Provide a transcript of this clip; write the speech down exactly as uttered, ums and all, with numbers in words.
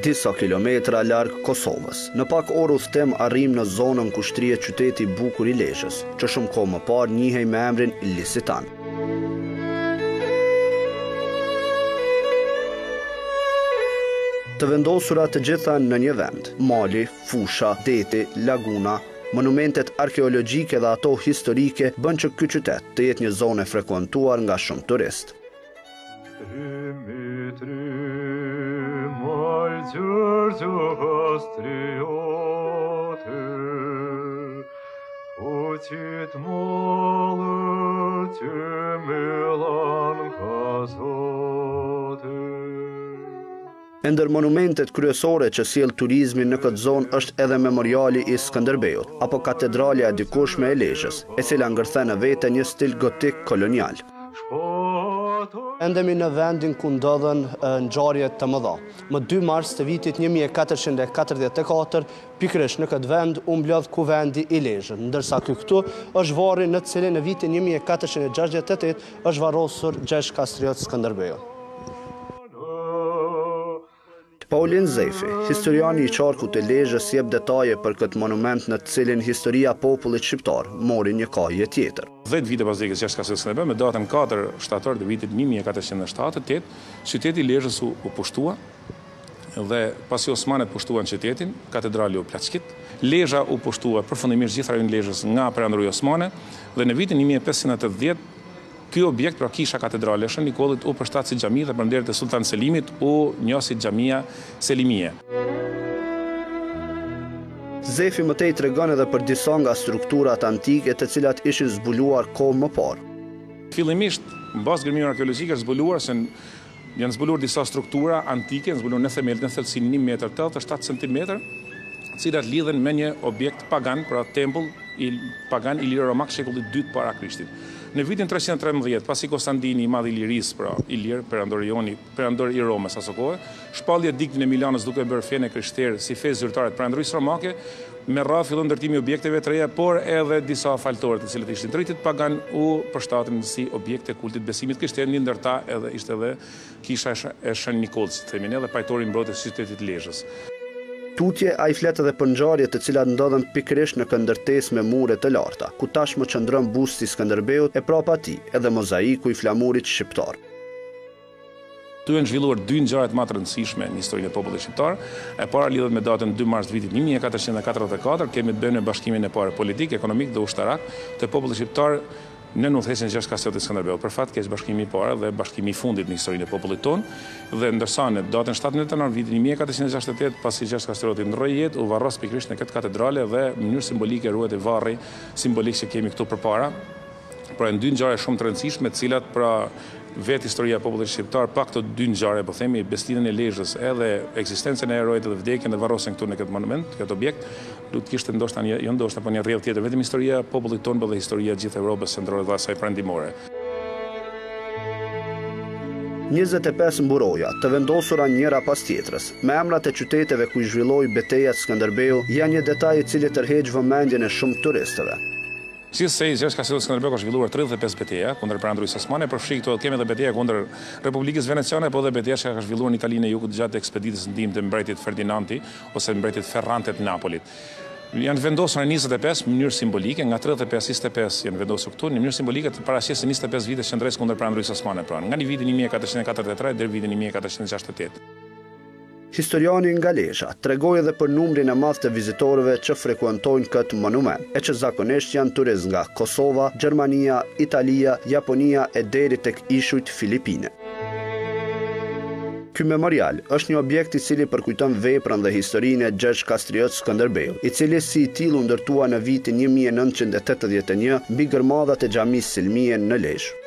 disa kilometra larg Kosovës. Në pak orë udhëtim arrim në zonën ku shtrihet qyteti i bukur i Lezhës, që shumë kohë më parë njihej me emrin Lisitan. Të vendosura të gjitha në një vend, mali, fusha, deti, laguna, monumentet arkeologjike dhe ato historike bën që ky qytet të jetë një zonë e frekuentuar nga shumë turistë. Ndër monumentet kryesore që sjell turizmin në këtë zonë është edhe memoriali i Skënderbeut, apo katedralja e dikushme e Lezhës, e cila ngërthen në vete një stil gotik kolonial. Endemi në vendin ku ndodhen ngjarje të mëdha. Më dy mars të vitit një mijë e katërqind e katërdhjetë e katër, pikërisht në këtë vend u mblodh kuvendi i Lezhës, ndërsa ky këtu është varri në të cilin në vitin një mijë e katërqind e gjashtëdhjetë e tetë është varrosur Gjergj Kastriot Skënderbeu. Paulin Zefi, historiani i qarkut të Lezhës, jep detaje për këtë monument në të cilin historia popullit shqiptar mori një kahje tjetër. dhjetë vite pas vdekjes Gjergj Kastriot Skënderbeu, me datën katër shtator të vitit një mijë e katërqind e shtatëdhjetë e tetë, qyteti i Lezhës u, u pushtua dhe pasi osmanet pushtuan qytetin, katedrali u plaçkit. Lezhë u pushtua përfundimisht gjithë rajonin e Lezhës nga perandoria osmane dhe në vitin një mijë e pesëqind e tetëdhjetë ky objekt, pra kisha katedrale e Shën Nikollit, u përshtat si xhami dhe përnderët e Sultan Selimit u njoh si xhamia Selimie. Zefi më tej tregon edhe për disa nga strukturat antike të cilat ishin zbuluar kohë më parë. Fillimisht, mbas gërmimeve arkeologjike është zbuluar se janë zbuluar disa struktura antike, janë zbuluar në themelët në thellësinë një metër e tetëdhjetë e shtatë centimetra, të cilat lidhen me një objekt pagan, pra tempull i pagan Iliri Romak shekullit dytë para Krishtit. Në vitin treqind e trembëdhjetë, pasi Konstantini i Madh i Ilirisë, pra Ilir, perandori perandor i Romës asaj kohe, shpalli ediktin e Milanës duke bërë fenë krishterë si fe zyrtare të perandorisë romake, me radhë fillon ndërtimi i objekteve të reja, por edhe disa faltorë të cilët ishin të rritit pagan u përshtatën si objekte kultit besimit krishterë, një ndër ta edhe ishte edhe kisha e Shën Nikollit, si themi ne, dhe pajtori mbrojtës së qytetit Lezhës. Tutje a i flet edhe për ngjarje të cilat ndodhen pikërisht në këndërtesë me mure të larta, ku tashmë qëndron busti i Skënderbeut e prapa tij edhe mozaiku i flamurit shqiptar. Tu janë zhvilluar dy ngjarje më të rëndësishme në historinë e popullit shqiptar. E para lidhet me datën dy mars të vitit një mijë e katërqind e katërdhjetë e katër, kemi të bëjmë me bashkimin e parë politik, ekonomik dhe ushtarak të popullit shqiptar në udhëheqjen e Gjergj Kastriot Skënderbeut. Për fat keq bashkimi i parë dhe bashkimi i fundit në historinë e popullit tonë, dhe ndërsa në datën shtatëmbëdhjetë janar vitin një mijë e katërqind e gjashtëdhjetë e tetë, pasi Gjergj Kastrioti ndroi jetë, u varros pikërisht në këtë katedrale dhe në mënyrë simbolike ruhet e varri simbolik që kemi këtu përpara. Pra në dy ngjarje shumë të rëndësishme, të cilat pra vetë historia e popullit shqiptar, pa këto dy ngjarje, po themi, besëlidhjen e Lezhës edhe ekzistencën e herojëve dhe vdekjen dhe varrosen këtu në këtë monument, këtë objekt, do të kishte ndoshta një, jo ndoshta, po një rrjedh tjetër, vetëm historia e popullit tonë, por dhe historia e gjithë Evropës Centrore dhe asaj perëndimore. njëzet e pesë mburoja, të vendosura njëra pas tjetrës, me emrat e qyteteve ku i zhvilloi betejat Skënderbeu, janë një detaj i cili tërheq vëmendjen e shumë turistëve. Gjithsej, Gjergj Kastriot Skënderbeu ka zhvilluar tridhjetë e pesë betejë kundër perandorisë osmane, përfshi këto kemi edhe betejë kundër Republikës Veneciane, po edhe betejë që ka zhvilluar në Italinë e Jugut gjatë ekspeditës ndihmë të mbretit Ferdinandi ose mbretit Ferrante të Napolit. Janë vendosur në njëzet e pesë në mënyrë simbolike, nga tridhjetë e pesë njëzet e pesë janë vendosur këtu në mënyrë simbolike të paraqesë njëzet e pesë vite qendresë kundër perandorisë osmane, pra nga vitin një mijë e katërqind e katërdhjetë e tre deri vitin një mijë e katërqind e gjashtëdhjetë e tetë. Historiani nga Lezhë tregoi edhe për numrin e madh të vizitorëve që frekuentojnë këtë monument, e që zakonisht janë turistë nga Kosova, Gjermania, Italia, Japonia e deri tek ishujt Filipine. Ky memorial është një objekt i cili përkujton veprën dhe historinë e Gjergj Kastriot Skënderbeu, i cili si i tillë u ndërtua në vitin një mijë e nëntëqind e tetëdhjetë e një mbi gërmadat e xhamisë Selmie në Lezhë.